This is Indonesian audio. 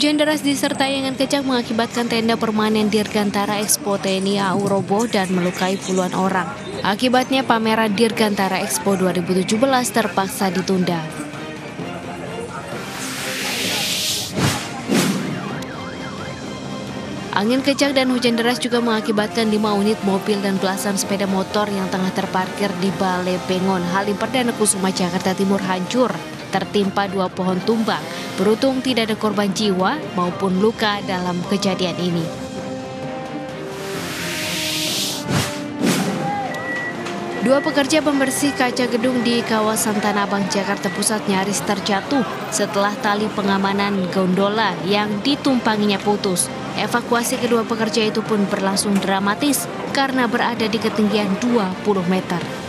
Hujan deras disertai angin kencang mengakibatkan tenda permanen Dirgantara Expo TNI AU roboh dan melukai puluhan orang. Akibatnya pameran Dirgantara Expo 2017 terpaksa ditunda. Angin kencang dan hujan deras juga mengakibatkan 5 unit mobil dan belasan sepeda motor yang tengah terparkir di Balai Bengon, Halim Perdana Kusuma, Jakarta Timur hancur, tertimpa 2 pohon tumbang. Beruntung tidak ada korban jiwa maupun luka dalam kejadian ini. Dua pekerja pembersih kaca gedung di kawasan Tanah Abang, Jakarta Pusat nyaris terjatuh setelah tali pengamanan gondola yang ditumpanginya putus. Evakuasi kedua pekerja itu pun berlangsung dramatis karena berada di ketinggian 20 meter.